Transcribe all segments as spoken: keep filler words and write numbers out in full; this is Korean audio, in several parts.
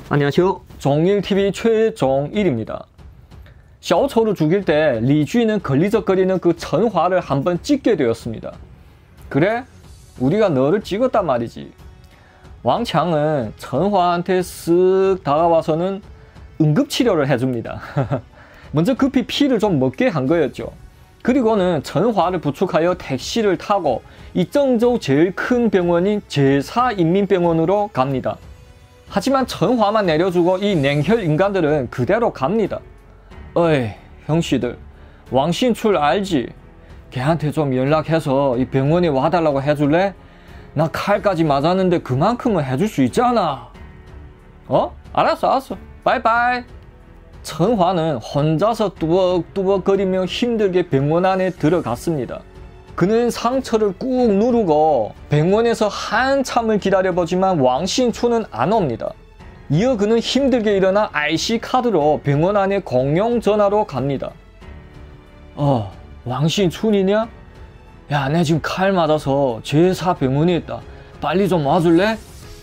안녕하세요. 종일티비 최종일입니다. 샤오초를 죽일 때 리쥐는 걸리적거리는 그 천화를 한번 찍게 되었습니다. 그래? 우리가 너를 찍었단 말이지. 왕창은 천화한테 쓱 다가와서는 응급치료를 해줍니다. 먼저 급히 피를 좀 먹게 한 거였죠. 그리고는 천화를 부축하여 택시를 타고 이정저우 제일 큰 병원인 제사 인민병원으로 갑니다. 하지만 천화만 내려주고 이 냉혈 인간들은 그대로 갑니다. 어이, 형씨들, 왕신출 알지? 걔한테 좀 연락해서 이 병원에 와달라고 해줄래? 나 칼까지 맞았는데 그만큼은 해줄 수 있잖아. 어? 알았어, 알았어. 바이바이. 천화는 혼자서 뚜벅뚜벅거리며 힘들게 병원 안에 들어갔습니다. 그는 상처를 꾹 누르고 병원에서 한참을 기다려보지만 왕신초는 안 옵니다. 이어 그는 힘들게 일어나 아이씨카드로 병원 안에 공용전화로 갑니다. 어, 왕신춘이냐? 야, 내 지금 칼 맞아서 제사 병원에 있다. 빨리 좀 와줄래?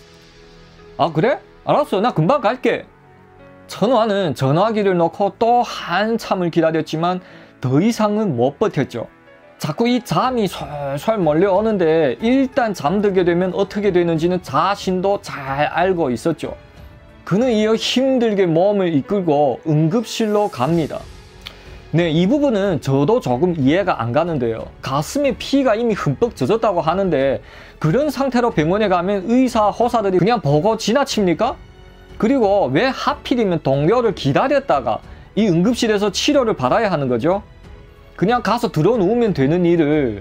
아, 그래? 알았어, 나 금방 갈게. 천화는 전화기를 놓고 또 한참을 기다렸지만 더 이상은 못 버텼죠. 자꾸 이 잠이 솔솔 몰려오는데 일단 잠들게 되면 어떻게 되는지는 자신도 잘 알고 있었죠. 그는 이어 힘들게 몸을 이끌고 응급실로 갑니다. 네, 이 부분은 저도 조금 이해가 안 가는데요. 가슴에 피가 이미 흠뻑 젖었다고 하는데 그런 상태로 병원에 가면 의사, 호사들이 그냥 보고 지나칩니까? 그리고 왜 하필이면 동료를 기다렸다가 이 응급실에서 치료를 받아야 하는 거죠? 그냥 가서 들어 누우면 되는 일을.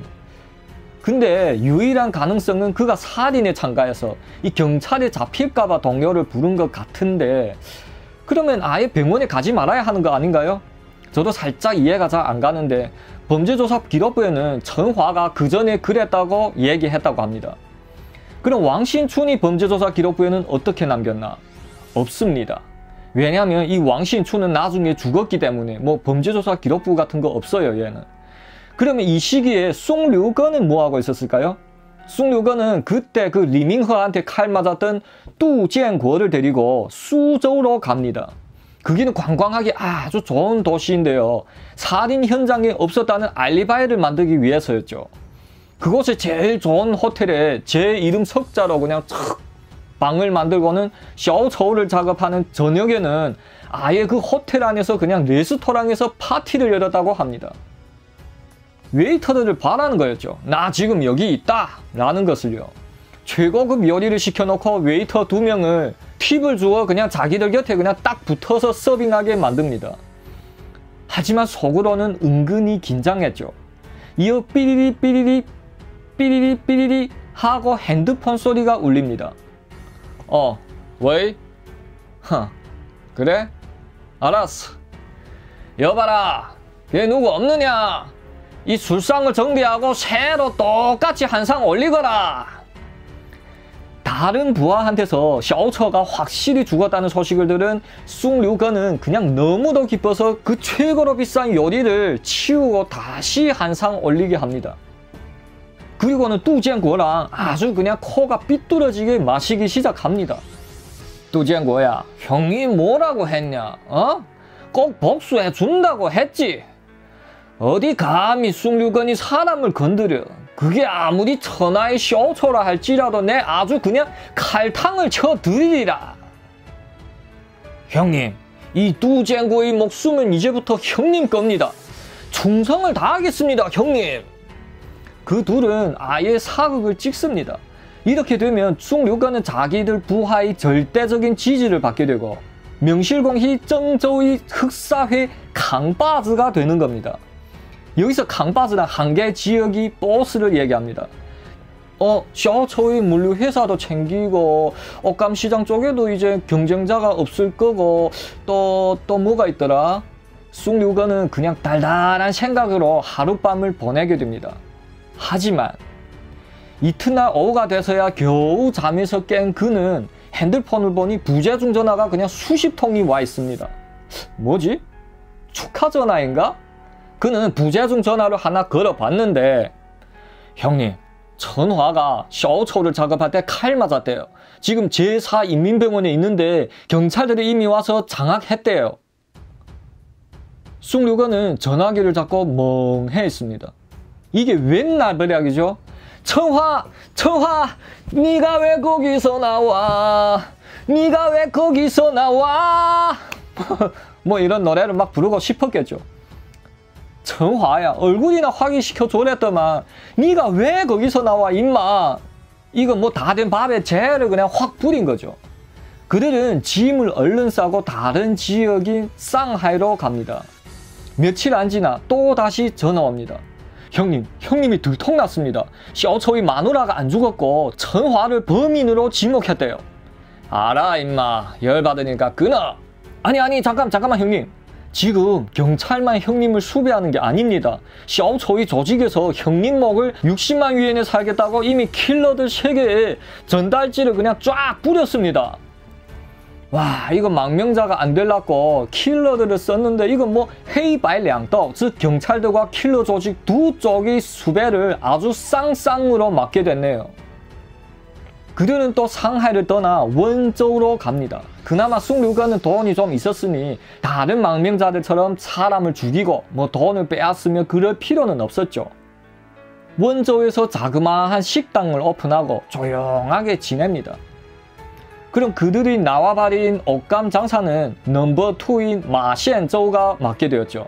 근데 유일한 가능성은 그가 살인에 참가해서 이 경찰에 잡힐까봐 동료를 부른 것 같은데, 그러면 아예 병원에 가지 말아야 하는 거 아닌가요? 저도 살짝 이해가 잘 안 가는데 범죄조사 기록부에는 천화가 그 전에 그랬다고 얘기했다고 합니다. 그럼 왕신춘이 범죄조사 기록부에는 어떻게 남겼나? 없습니다. 왜냐하면 이 왕신춘은 나중에 죽었기 때문에 뭐 범죄조사 기록부 같은 거 없어요, 얘는. 그러면 이 시기에 숭류건은 뭐하고 있었을까요? 숭류건은 그때 그 리밍허한테 칼 맞았던 뚜지엔고를 데리고 수저우로 갑니다. 거기는 관광하기 아주 좋은 도시인데요. 살인 현장에 없었다는 알리바이를 만들기 위해서였죠. 그곳에 제일 좋은 호텔에 제 이름 석자로 그냥 촥 방을 만들고는 샤오초우를 작업하는 저녁에는 아예 그 호텔 안에서 그냥 레스토랑에서 파티를 열었다고 합니다. 웨이터들을 바라는 거였죠. 나 지금 여기 있다! 라는 것을요. 최고급 요리를 시켜놓고 웨이터 두 명을 팁을 주어 그냥 자기들 곁에 그냥 딱 붙어서 서빙하게 만듭니다. 하지만 속으로는 은근히 긴장했죠. 이어 삐리리 삐리리 삐리리 삐리리 하고 핸드폰 소리가 울립니다. 어, 왜? 허, 그래? 알았어. 여봐라, 얘 누구 없느냐? 이 술상을 정비하고 새로 똑같이 한 상 올리거라. 다른 부하한테서 샤오초가 확실히 죽었다는 소식을 들은 숭류건은 그냥 너무도 기뻐서 그 최고로 비싼 요리를 치우고 다시 한 상 올리게 합니다. 그리고는 뚜지엔고랑 아주 그냥 코가 삐뚤어지게 마시기 시작합니다. 뚜지엔고야, 형이 뭐라고 했냐? 어? 꼭 복수해 준다고 했지? 어디 감히 숭류건이 사람을 건드려. 그게 아무리 천하의 샤오초라 할지라도 내 아주 그냥 칼탕을 쳐드리리라. 형님, 이 뚜지엔고의 목숨은 이제부터 형님 겁니다. 충성을 다하겠습니다, 형님. 그 둘은 아예 사극을 찍습니다. 이렇게 되면 숭류건은 자기들 부하의 절대적인 지지를 받게 되고 명실공히 정저우의 흑사회 강바즈가 되는 겁니다. 여기서 강바즈란 한 개 지역이 보스를 얘기합니다. 어, 샤오초의 물류 회사도 챙기고 옷감시장 쪽에도 이제 경쟁자가 없을 거고 또, 또 뭐가 있더라? 숭류건은 그냥 달달한 생각으로 하룻밤을 보내게 됩니다. 하지만 이튿날 오후가 돼서야 겨우 잠에서 깬 그는 핸드폰을 보니 부재중 전화가 그냥 수십 통이 와 있습니다. 뭐지? 축하 전화인가? 그는 부재중 전화를 하나 걸어봤는데, 형님, 천화가 샤오초를 작업할 때 칼 맞았대요. 지금 제사 인민병원에 있는데 경찰들이 이미 와서 장악했대요. 숭류건은 전화기를 잡고 멍해 있습니다. 이게 웬 날벼락이죠? 청화! 청화! 네가 왜 거기서 나와? 네가 왜 거기서 나와? 뭐 이런 노래를 막 부르고 싶었겠죠. 청화야, 얼굴이나 확인시켜 줘랬더만 네가 왜 거기서 나와 임마. 이거 뭐 다 된 밥에 재를 그냥 확 부린 거죠. 그들은 짐을 얼른 싸고 다른 지역인 상하이로 갑니다. 며칠 안 지나 또 다시 전화 옵니다. 형님, 형님이 들통났습니다. 셔초이 마누라가 안 죽었고 천화를 범인으로 지목했대요. 알아 임마, 열받으니까 끊어. 아니 아니 잠깐 잠깐만 형님. 지금 경찰만 형님을 수배하는 게 아닙니다. 셔초이 조직에서 형님 목을 육십만 위엔에 살겠다고 이미 킬러들 세계에 전달지를 그냥 쫙 뿌렸습니다. 와, 이거 망명자가 안 되려고 킬러들을 썼는데 이건 뭐 헤이바이량떡, 즉 경찰들과 킬러 조직 두 쪽의 수배를 아주 쌍쌍으로 맞게 됐네요. 그들은 또 상하이를 떠나 원저우로 갑니다. 그나마 숭류건은 돈이 좀 있었으니 다른 망명자들처럼 사람을 죽이고 뭐 돈을 빼앗으며 그럴 필요는 없었죠. 원저우에서 자그마한 식당을 오픈하고 조용하게 지냅니다. 그럼 그들이 나와버린 옷감 장사는 넘버 투인 마시엔저우가 맡게 되었죠.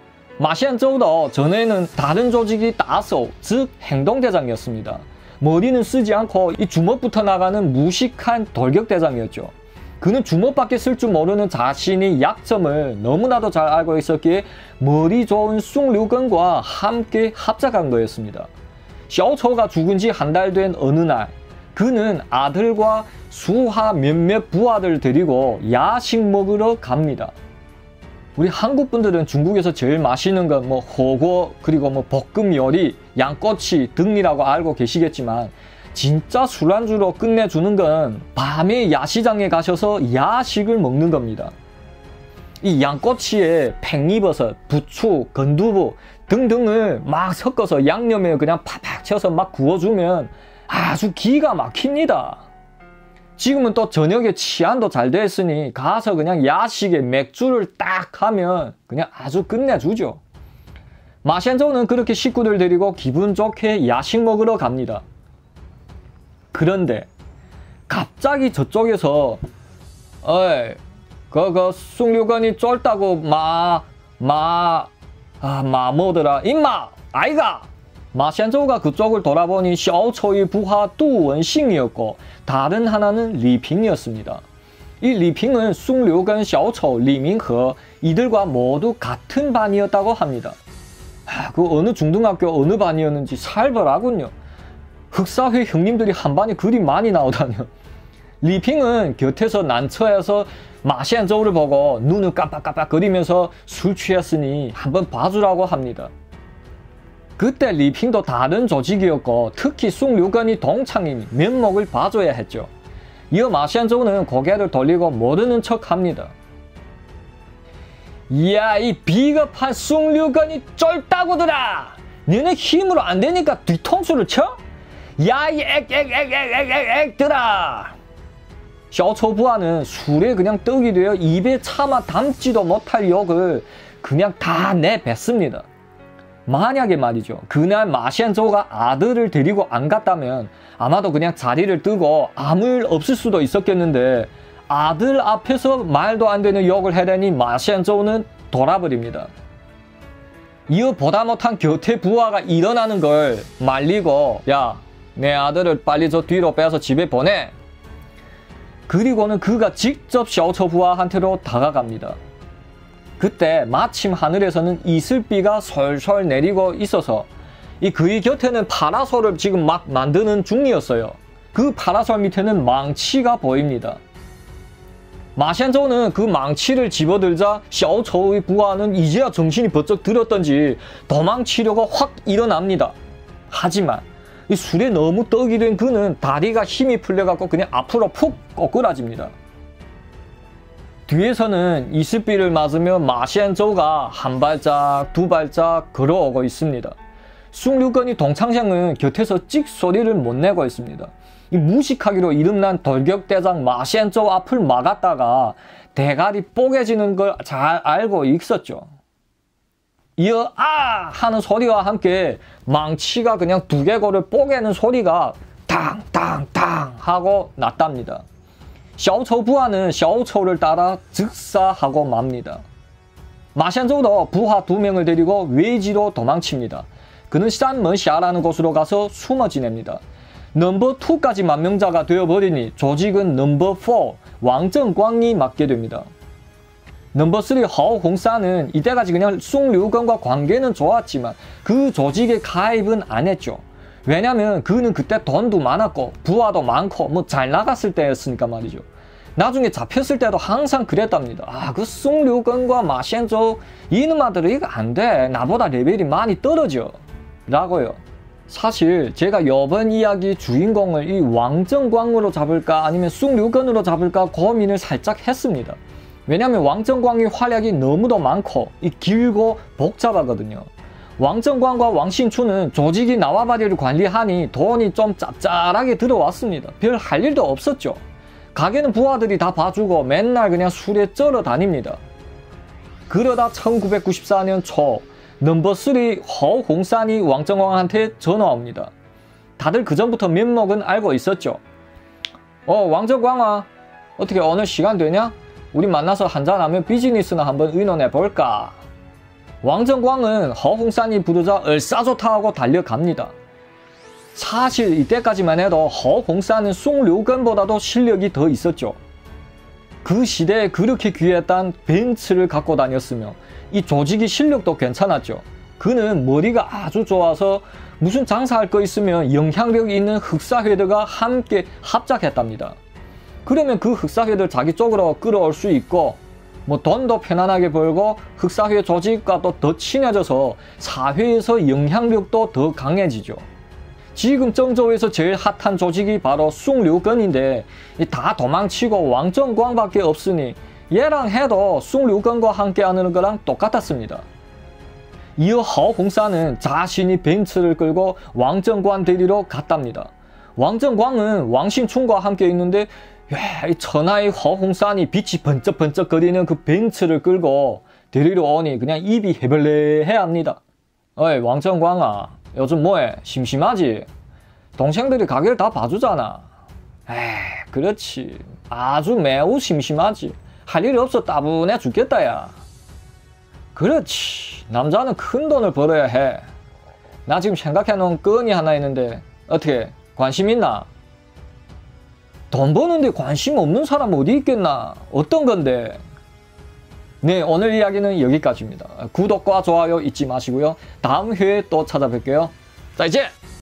마시엔저우도 전에는 다른 조직이 따소, 즉 행동대장이었습니다. 머리는 쓰지 않고 이 주먹부터 나가는 무식한 돌격대장이었죠. 그는 주먹밖에 쓸 줄 모르는 자신의 약점을 너무나도 잘 알고 있었기에 머리 좋은 숭류건과 함께 합작한 거였습니다. 셔초가 죽은 지 한 달 된 어느 날, 그는 아들과 수하 몇몇 부하들 데리고 야식 먹으러 갑니다. 우리 한국 분들은 중국에서 제일 맛있는 건 뭐 호거, 그리고 뭐 볶음 요리, 양꼬치 등이라고 알고 계시겠지만 진짜 술안주로 끝내주는 건 밤에 야시장에 가셔서 야식을 먹는 겁니다. 이 양꼬치에 팽이버섯, 부추, 건두부 등등을 막 섞어서 양념에 그냥 팍팍 쳐서 막 구워주면 아주 기가 막힙니다. 지금은 또 저녁에 치안도 잘 됐으니 가서 그냥 야식에 맥주를 딱 하면 그냥 아주 끝내주죠. 마시엔저우는 그렇게 식구들 데리고 기분 좋게 야식 먹으러 갑니다. 그런데 갑자기 저쪽에서 어이 그거 숭류건이 쫄다고 마 마 아 마 뭐더라 임마 아이가. 마시엔저우가 그쪽을 돌아보니 셔초의 부하 뚜원싱이었고 다른 하나는 리핑이었습니다. 이 리핑은 숭류건, 셔초, 리밍허 이들과 모두 같은 반이었다고 합니다. 아, 그 어느 중등학교 어느 반이었는지 살벌하군요. 흑사회 형님들이 한 반에 그리 많이 나오다뇨. 리핑은 곁에서 난처해서 마시엔저우를 보고 눈을 깜빡깜빡거리면서 술 취했으니 한번 봐주라고 합니다. 그때 리핑도 다른 조직이었고 특히 숭류건이 동창이니 면목을 봐줘야 했죠. 이어 마시엔저우는 고개를 돌리고 모르는 척합니다. 이야, 이 비겁한 숭류건이 쫄따구들아! 너네 힘으로 안 되니까 뒤통수를 쳐? 야, 이 액액액액액액들아! 셔초 부하는 술에 그냥 떡이 되어 입에 차마 담지도 못할 욕을 그냥 다 내뱉습니다. 만약에 말이죠, 그날 마시엔저우가 아들을 데리고 안 갔다면 아마도 그냥 자리를 뜨고 아무 일 없을 수도 있었겠는데 아들 앞에서 말도 안 되는 욕을 해대니 마시엔저우는 돌아버립니다. 이어 보다 못한 곁에 부하가 일어나는 걸 말리고 야, 내 아들을 빨리 저 뒤로 빼서 집에 보내. 그리고는 그가 직접 셔초 부하한테로 다가갑니다. 그때 마침 하늘에서는 이슬비가 솔솔 내리고 있어서 이 그의 곁에는 파라솔을 지금 막 만드는 중이었어요. 그 파라솔 밑에는 망치가 보입니다. 마시엔저우는 그 망치를 집어들자 셔초의 부하는 이제야 정신이 번쩍 들었던지 도망치려고 확 일어납니다. 하지만 이 술에 너무 떡이 된 그는 다리가 힘이 풀려갖고 그냥 앞으로 푹 꼬꾸라집니다. 뒤에서는 이슬비를 맞으며 마시엔저우가 한 발짝 두 발짝 걸어오고 있습니다. 숭류건이 동창생은 곁에서 찍 소리를 못 내고 있습니다. 이 무식하기로 이름난 돌격대장 마셴쩌 앞을 막았다가 대가리 뽀개지는 걸 잘 알고 있었죠. 이어 아! 하는 소리와 함께 망치가 그냥 두개골을 뽀개는 소리가 탕탕탕 하고 났답니다. 샤오처우 부하는 샤오처우를 따라 즉사하고 맙니다. 마셴쩌우도 부하 두 명을 데리고 외지로 도망칩니다. 그는 싼머샤라는 곳으로 가서 숨어 지냅니다. 넘버 이까지 만명자가 되어버리니 조직은 넘버 사 왕정광이 맡게 됩니다. 넘버 삼 허홍사는 이때까지 그냥 숭류건과 관계는 좋았지만 그 조직에 가입은 안 했죠. 왜냐면 그는 그때 돈도 많았고 부하도 많고 뭐 잘 나갔을 때였으니까 말이죠. 나중에 잡혔을 때도 항상 그랬답니다. 아, 그 숭류건과 마셴쩌우 이놈아들은 이거 안 돼. 나보다 레벨이 많이 떨어져. 라고요. 사실 제가 이번 이야기 주인공을 이 왕정광으로 잡을까 아니면 숭류건으로 잡을까 고민을 살짝 했습니다. 왜냐면 왕정광의 활약이 너무도 많고 이 길고 복잡하거든요. 왕정광과 왕신추는 조직이 나와바리를 관리하니 돈이 좀 짭짤하게 들어왔습니다. 별 할 일도 없었죠. 가게는 부하들이 다 봐주고 맨날 그냥 술에 쩔어 다닙니다. 그러다 천구백구십사 년 초 넘버 삼 허홍산이 왕정광한테 전화 옵니다. 다들 그전부터 면목은 알고 있었죠. 어, 왕정광아, 어떻게 오늘 시간 되냐? 우리 만나서 한잔하면 비즈니스나 한번 의논해볼까? 왕정광은 허홍산이 부르자 얼싸좋다 하고 달려갑니다. 사실 이때까지만 해도 허홍산은 숭류건보다도 실력이 더 있었죠. 그 시대에 그렇게 귀했던 벤츠를 갖고 다녔으며 이 조직이 실력도 괜찮았죠. 그는 머리가 아주 좋아서 무슨 장사할 거 있으면 영향력 있는 흑사회들과 함께 합작했답니다. 그러면 그 흑사회들 자기 쪽으로 끌어올 수 있고 뭐 돈도 편안하게 벌고 흑사회 조직과 또 더 친해져서 사회에서 영향력도 더 강해지죠. 지금 정조에서 제일 핫한 조직이 바로 숭류건인데 다 도망치고 왕정광밖에 없으니 얘랑 해도 숭류건과 함께 하는 거랑 똑같았습니다. 이어 허홍사는 자신이 벤츠를 끌고 왕정광 데리러 갔답니다. 왕정광은 왕신춘과 함께 있는데 야, 이 천하의 허홍산이 빛이 번쩍번쩍거리는 그 벤츠를 끌고 데리러 오니 그냥 입이 해벌레해야 합니다. 어이 왕정광아, 요즘 뭐해? 심심하지? 동생들이 가게를 다 봐주잖아. 에이, 그렇지. 아주 매우 심심하지. 할 일이 없어 따분해 죽겠다 야. 그렇지. 남자는 큰 돈을 벌어야 해. 나 지금 생각해놓은 건이 하나 있는데 어떻게 관심 있나? 돈 버는데 관심 없는 사람 어디 있겠나? 어떤 건데? 네, 오늘 이야기는 여기까지입니다. 구독과 좋아요 잊지 마시고요. 다음 회에 또 찾아뵐게요. 자, 이제!